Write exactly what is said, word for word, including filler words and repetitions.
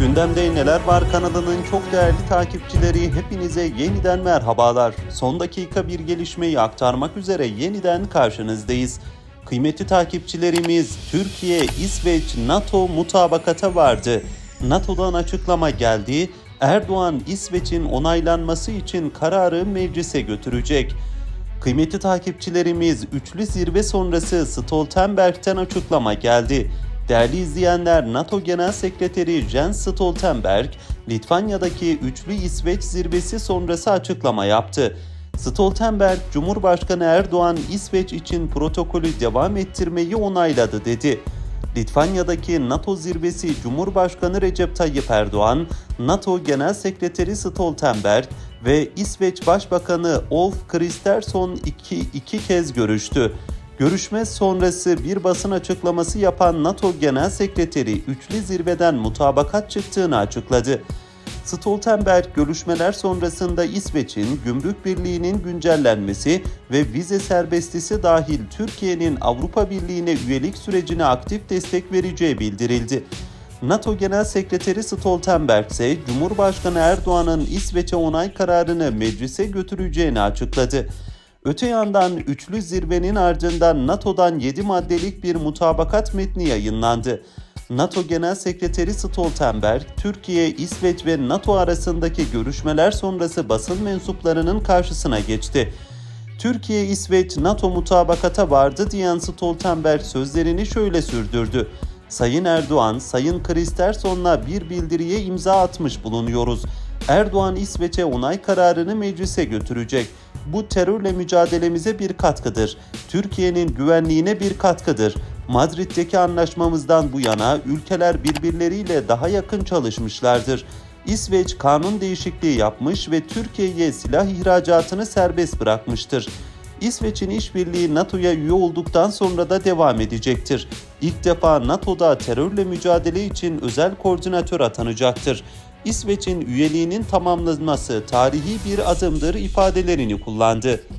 Gündemde Neler Var kanalının çok değerli takipçileri, hepinize yeniden merhabalar. Son dakika bir gelişmeyi aktarmak üzere yeniden karşınızdayız. Kıymetli takipçilerimiz, Türkiye, İsveç, NATO mutabakata vardı. NATO'dan açıklama geldi. Erdoğan, İsveç'in onaylanması için kararı meclise götürecek. Kıymetli takipçilerimiz, üçlü zirve sonrası Stoltenberg'ten açıklama geldi. Değerli izleyenler, NATO Genel Sekreteri Jens Stoltenberg, Litvanya'daki üçlü İsveç zirvesi sonrası açıklama yaptı. Stoltenberg, Cumhurbaşkanı Erdoğan, İsveç için protokolü devam ettirmeyi onayladı dedi. Litvanya'daki NATO zirvesi Cumhurbaşkanı Recep Tayyip Erdoğan, NATO Genel Sekreteri Stoltenberg ve İsveç Başbakanı Ulf Kristersson iki, iki kez görüştü. Görüşme sonrası bir basın açıklaması yapan NATO Genel Sekreteri üçlü zirveden mutabakat çıktığını açıkladı. Stoltenberg, görüşmeler sonrasında İsveç'in Gümrük Birliği'nin güncellenmesi ve vize serbestisi dahil Türkiye'nin Avrupa Birliği'ne üyelik sürecine aktif destek vereceği bildirildi. NATO Genel Sekreteri Stoltenberg ise Cumhurbaşkanı Erdoğan'ın İsveç'e onay kararını meclise götüreceğini açıkladı. Öte yandan üçlü zirvenin ardından NATO'dan yedi maddelik bir mutabakat metni yayınlandı. NATO Genel Sekreteri Stoltenberg, Türkiye, İsveç ve NATO arasındaki görüşmeler sonrası basın mensuplarının karşısına geçti. Türkiye, İsveç, NATO mutabakata vardı diyen Stoltenberg sözlerini şöyle sürdürdü. Sayın Erdoğan, Sayın Kristersson'la bir bildiriye imza atmış bulunuyoruz. Erdoğan, İsveç'e onay kararını meclise götürecek. Bu terörle mücadelemize bir katkıdır. Türkiye'nin güvenliğine bir katkıdır. Madrid'deki anlaşmamızdan bu yana ülkeler birbirleriyle daha yakın çalışmışlardır. İsveç kanun değişikliği yapmış ve Türkiye'ye silah ihracatını serbest bırakmıştır. İsveç'in işbirliği NATO'ya üye olduktan sonra da devam edecektir. İlk defa NATO'da terörle mücadele için özel koordinatör atanacaktır. İsveç'in üyeliğinin tamamlanması tarihi bir adımdır ifadelerini kullandı.